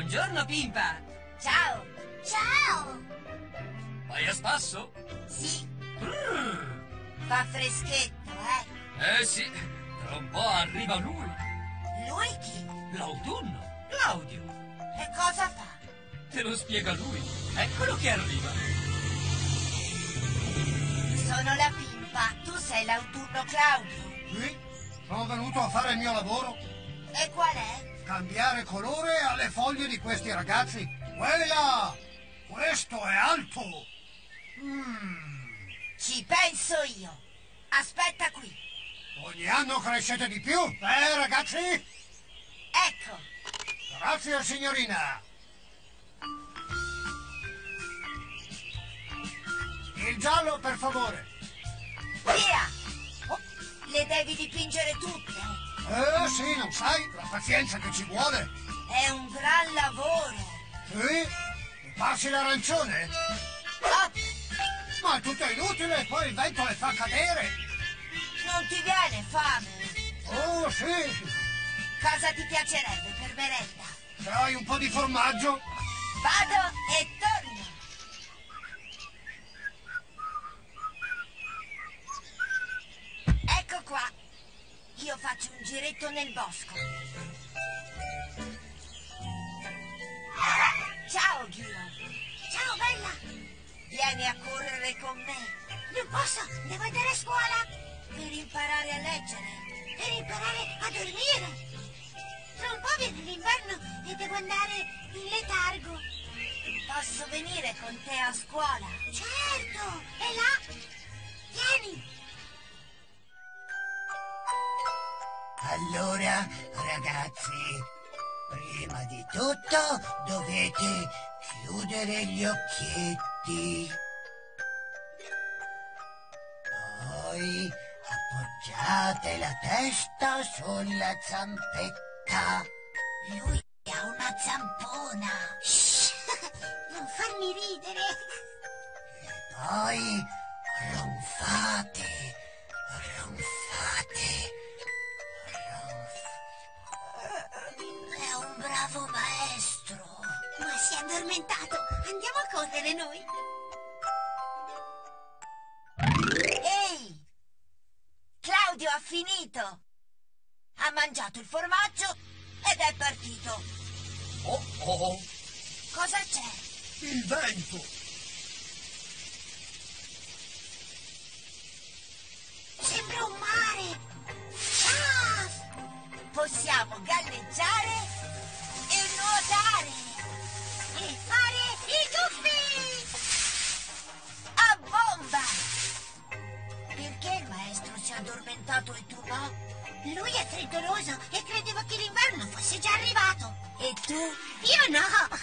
Buongiorno, Pimpa. Ciao. Ciao. Vai a spasso? Sì. Fa freschetto, eh? Sì. Tra un po' arriva lui. Lui chi? L'autunno. Claudio. E cosa fa? Te lo spiega lui. Eccolo che arriva. Sono la Pimpa. Tu sei l'autunno Claudio. Sì, sono venuto a fare il mio lavoro. E qual è? Cambiare colore alle foglie di questi ragazzi. Quella! Questo è alto! Ci penso io. Aspetta qui. Ogni anno crescete di più, ragazzi? Ecco. Grazie, signorina. Il giallo, per favore. Via. Le devi dipingere tutte. Sì, non sai, la pazienza che ci vuole. È un gran lavoro. Sì? Passi l'arancione? Oh, Ma è tutto inutile, poi il vento le fa cadere. non ti viene fame? Oh, sì. Cosa ti piacerebbe per merenda? Se hai un po' di formaggio. Vado e torno. Ecco qua. Io faccio un giretto nel bosco. Ciao, Ghio. Ciao, bella. Vieni a correre con me. Non posso, devo andare a scuola. Per imparare a leggere. Per imparare a dormire. Tra un po' viene l'inverno e devo andare in letargo. Posso venire con te a scuola? Certo, è là. Vieni. Allora, ragazzi, prima di tutto dovete chiudere gli occhietti. Poi appoggiate la testa sulla zampetta. Lui ha una zampona. Shh, non farmi ridere. E poi ronfate, ronfate. È un bravo maestro. Ma si è addormentato. Andiamo a correre noi. Ehi! Claudio ha finito. Ha mangiato il formaggio ed è partito. Oh, oh, Cosa c'è? il vento. Sembra un mare. Ah! Possiamo galleggiare e nuotare. E fare i tuffi. A bomba! Perché il maestro si è addormentato e tu no? Lui è freddoloso e credeva che l'inverno fosse già arrivato. E tu? Io no!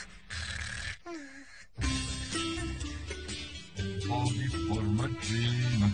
Un po' di formaggino.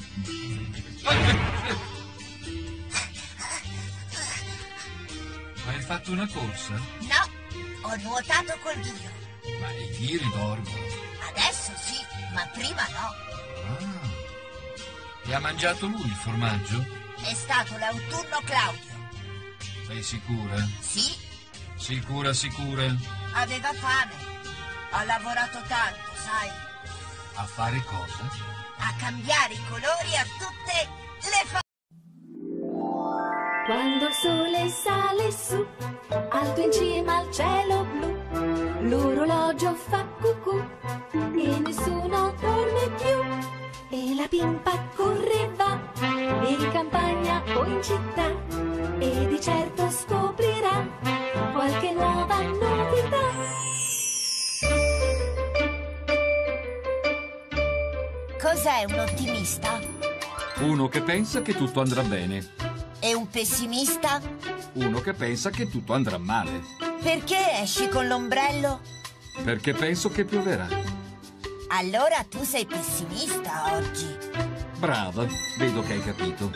Hai fatto una corsa? No, ho nuotato col Ghio. Ma i ghiri dormono. Adesso sì, ma prima no. Ah. E ha mangiato lui il formaggio? È stato l'autunno Claudio. Sei sicura? Sì, Sicura, sicura? aveva fame. Ha lavorato tanto, sai, A fare cosa? a cambiare i colori a tutte le foglie. Quando il sole sale su, alto in cima al cielo blu, l'orologio fa cucù e nessuno dorme più. E la Pimpa corre va, in campagna o in città, e di certo scoprirà qualche nuova novità. Cos'è un ottimista? Uno che pensa che tutto andrà bene. E un pessimista? Uno che pensa che tutto andrà male. Perché esci con l'ombrello? Perché penso che pioverà. Allora tu sei pessimista oggi. Brava, vedo che hai capito.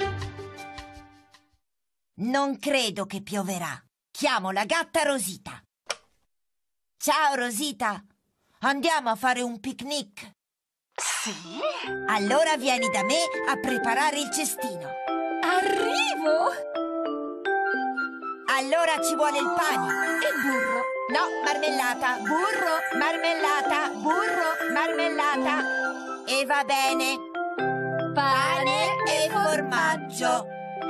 Non credo che pioverà. Chiamo la gatta Rosita. Ciao Rosita, andiamo a fare un picnic. Sì, Allora vieni da me a preparare il cestino. arrivo! Allora ci vuole il pane. E burro. No, marmellata. Burro, marmellata, burro, marmellata. E va bene. Pane e formaggio.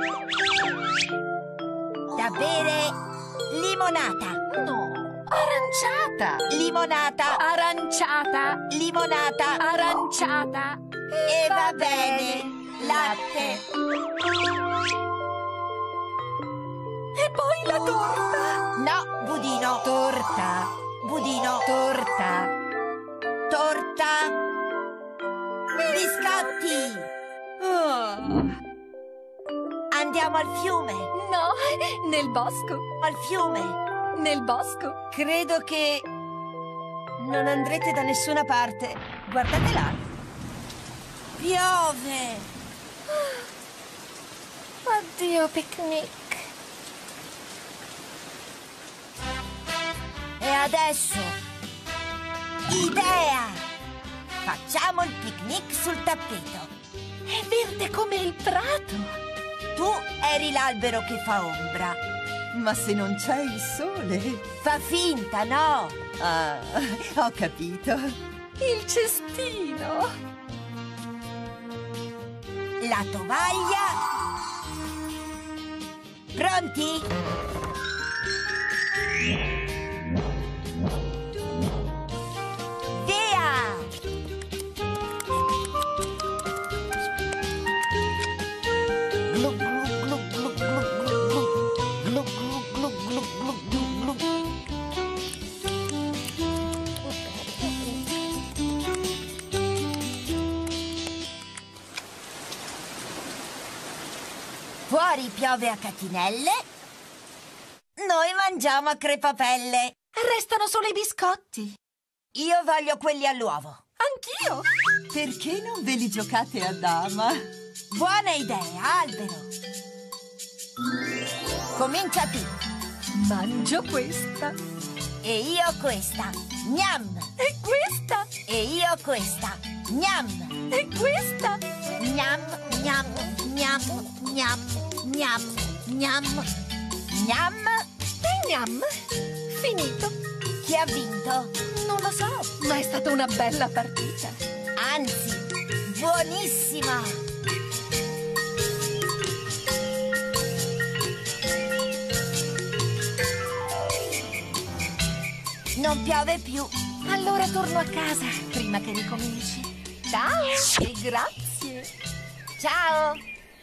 Da bere limonata. No. Aranciata. Limonata. Aranciata. Limonata. Aranciata. E va bene. Latte. E poi la torta. No, budino. Torta. Budino. Torta. Torta. Biscotti. Oh. Andiamo al fiume. No, nel bosco. Al fiume. Nel bosco. Credo che non andrete da nessuna parte. Guardate là. Piove. Addio picnic. E adesso, idea! Facciamo il picnic sul tappeto. È verde come il prato. Tu eri l'albero che fa ombra. Ma se non c'è il sole... Fa finta, no? Ah, ho capito. Il cestino. La tovaglia. Pronti? Via! Glu glu glu glu glu glu glu glu glu glu glu glu glu. Fuori piove a catinelle. Noi mangiamo a crepapelle. Restano solo i biscotti. Io voglio quelli all'uovo. Anch'io. Perché non ve li giocate a dama? Buona idea, albero. Comincia tu. Mangio questa. E io questa. Gnam. E questa. E io questa. Gnam. E questa. Gnam, gnam, gnam, gnam, gnam, gnam. Gnam. E gnam. Finito. Chi ha vinto? Non lo so, ma è stata una bella partita. Anzi, buonissima. Non piove più. Allora torno a casa prima che ricominci. Ciao e grazie. Ciao.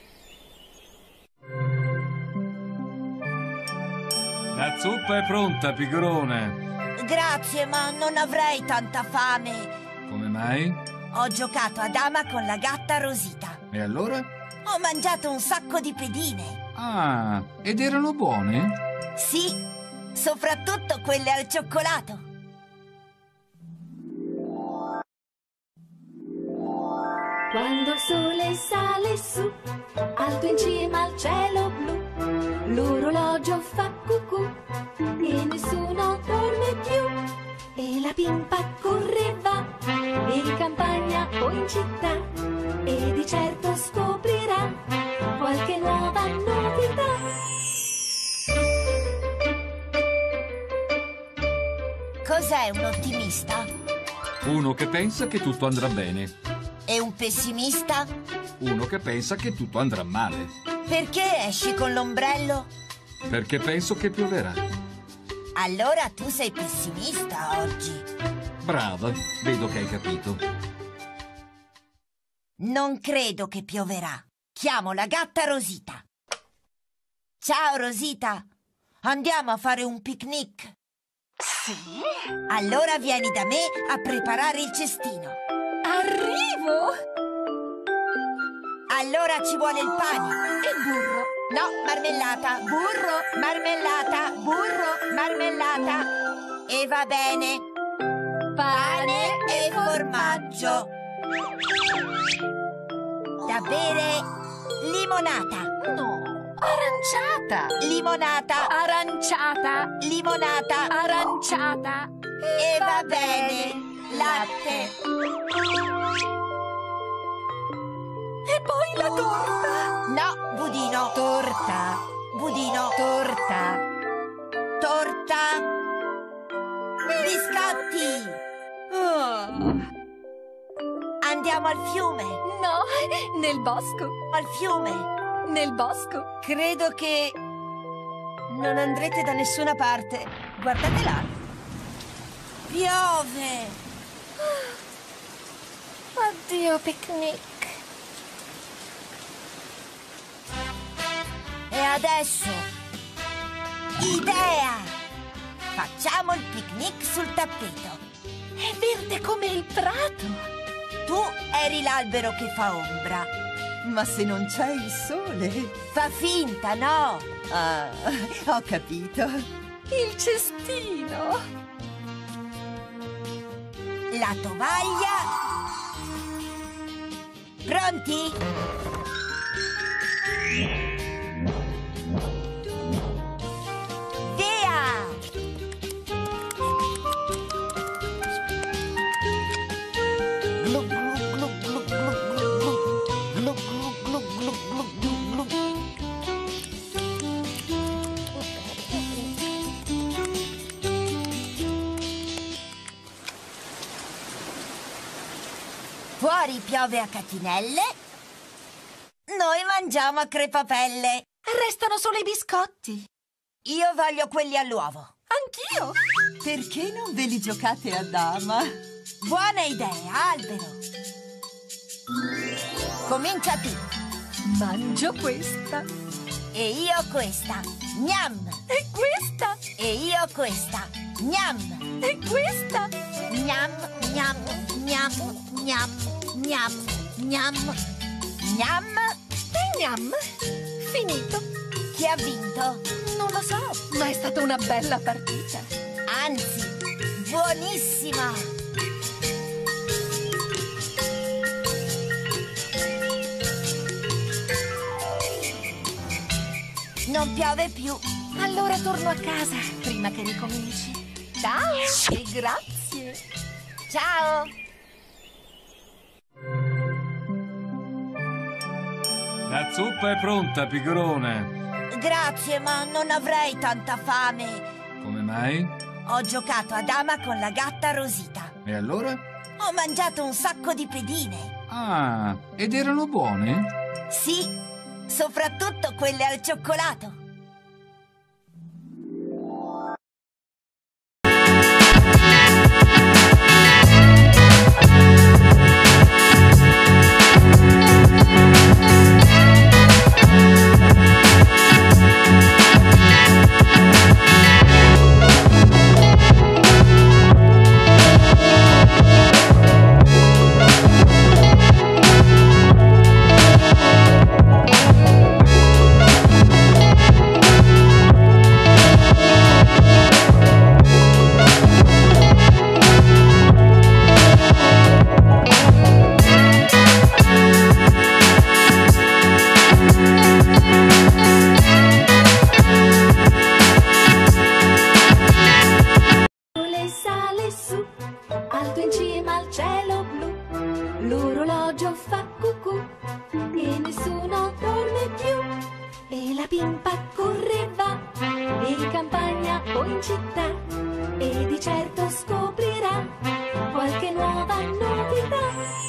La zuppa è pronta, pigrone. Grazie, ma non avrei tanta fame. Come mai? Ho giocato a dama con la gatta Rosita. E allora? Ho mangiato un sacco di pedine. Ah, ed erano buone? Sì, soprattutto quelle al cioccolato. Quando il sole sale su, alto in cima al cielo blu, l'orologio fa cucù e nessuno dorme più. E la bimba corre e va, in campagna o in città, e di certo scoprirà qualche nuova novità. Cos'è un ottimista? Uno che pensa che tutto andrà bene. E un pessimista? Uno che pensa che tutto andrà male. Perché esci con l'ombrello? Perché penso che pioverà. Allora tu sei pessimista oggi. Brava, vedo che hai capito. Non credo che pioverà. Chiamo la gatta Rosita. Ciao Rosita, andiamo a fare un picnic. Sì? Allora vieni da me a preparare il cestino. Arrivo! Allora ci vuole il pane. E burro. No, marmellata. Burro, marmellata, burro, marmellata. E va bene. Pane e formaggio. Da bere limonata. No, aranciata. Limonata. Aranciata. Limonata. Aranciata. E va bene. Latte. E poi la torta. No, budino. Torta. Budino. Torta. torta, biscotti. Andiamo al fiume. No, nel bosco. Al fiume. Nel bosco. Credo che non andrete da nessuna parte. Guardate là. Piove. Addio picnic. E adesso, idea! Facciamo il picnic sul tappeto. È verde come il prato. Tu eri l'albero che fa ombra. Ma se non c'è il sole... Fa finta, no? Ah, ho capito. Il cestino. La tovaglia. Pronti? Via! Glu glu glu glu glu glu glu glu glu glu glu glu. Fuori piove a catinelle. Noi mangiamo a crepapelle. Restano solo i biscotti. Io voglio quelli all'uovo. Anch'io. Perché non ve li giocate a dama? Buona idea, albero. Comincia tu. Mangio questa. E io questa. Gnam. E questa. E io questa. Gnam. E questa. Gnam, gnam, gnam, gnam, gnam, gnam. Gnam. E gnam. Finito. Chi ha vinto? Non lo so, ma è stata una bella partita. Anzi, buonissima. Non piove più. Allora torno a casa prima che ricominci. Ciao e grazie. Ciao. La zuppa è pronta, Pigorone. Grazie, ma non avrei tanta fame. Come mai? Ho giocato a dama con la gatta Rosita. E allora? Ho mangiato un sacco di pedine. Ah, ed erano buone? Sì, soprattutto quelle al cioccolato. Alto in cima al cielo blu, l'orologio fa cucù e nessuno dorme più. E la bimba corre e va, in campagna o in città, e di certo scoprirà qualche nuova novità.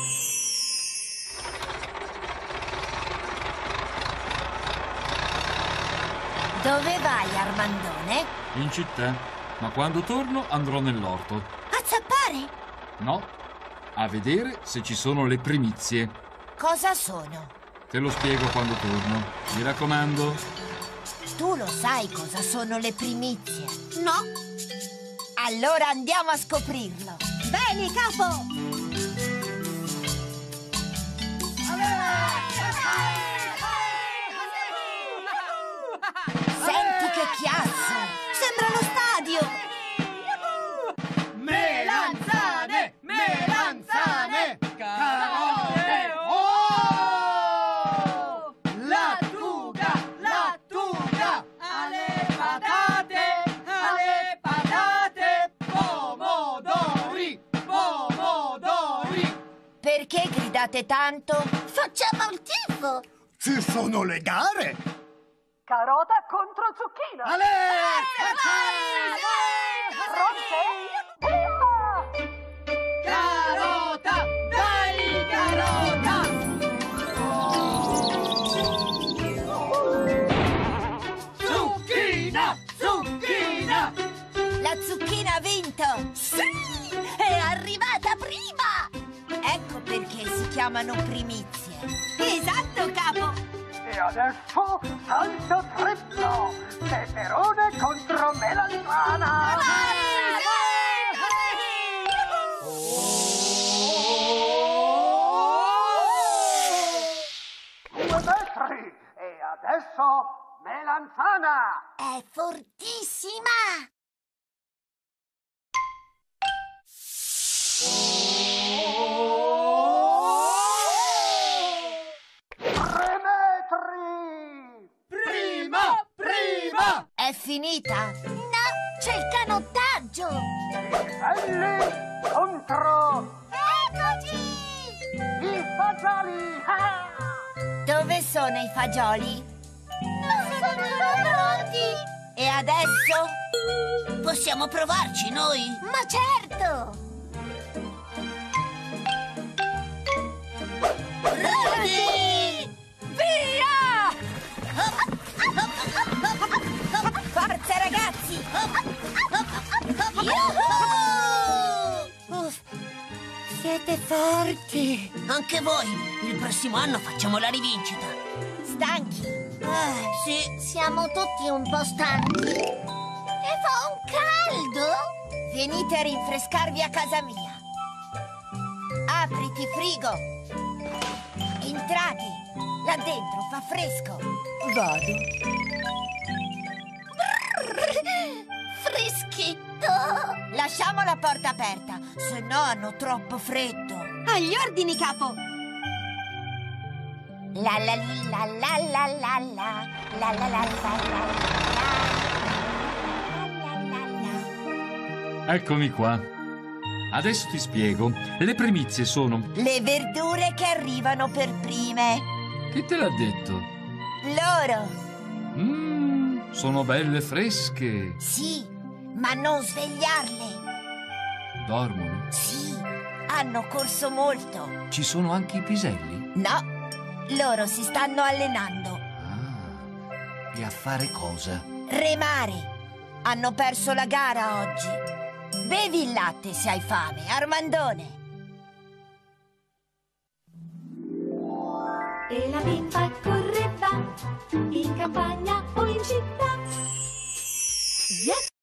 Dove vai, Armandone? In città. Ma quando torno andrò nell'orto. A zappare? No, a vedere se ci sono le primizie. Cosa sono? Te lo spiego quando torno. Mi raccomando. Tu lo sai cosa sono le primizie? No. Allora andiamo a scoprirlo. Bene, capo! Senti che chiasso! Sembra lo stadio! Melanzane! Melanzane! Carote! Oh! Lattuga! Lattuga! Alle patate! Pomodori! Pomodori! Perché gridate tanto? Facciamo il tifo! Ci sono le gare! Carota contro zucchina! Carota! Vai, carota! Zucchina! Zucchina! La zucchina ha vinto! Sì! È arrivata prima! Ecco perché si chiamano primizie. Esatto, capo! E adesso salto triplo! Peperone contro melanzana! Due metri! E adesso melanzana! È fortissima! 3 metri! Prima! È finita? No, c'è il canottaggio! Piselli contro Eccoci! i fagioli! Ah! Dove sono i fagioli? Non sono pronti! E adesso? Possiamo provarci noi? Ma certo! Pronti! Via! Forza ragazzi! Uff, siete forti! Anche voi! Il prossimo anno facciamo la rivincita! Stanchi? Sì! Siamo tutti un po' stanchi. E fa un caldo! Venite a rinfrescarvi a casa mia. Apriti frigo. Entrate. Là dentro fa fresco. Vado. Freschetto! Lasciamo la porta aperta, se no hanno troppo freddo. Agli ordini, capo! La la li la la la la la la la la la. Eccomi qua. Adesso ti spiego. Le primizie sono... Le verdure che arrivano per prime. Chi te l'ha detto? Loro. Sono belle fresche. Sì, ma non svegliarle. Dormono. Sì, hanno corso molto. Ci sono anche i piselli? No, loro si stanno allenando. Ah, e a fare cosa? Remare. Hanno perso la gara oggi. Bevi il latte se hai fame, Armandone. E la bimba correva in campagna o in città.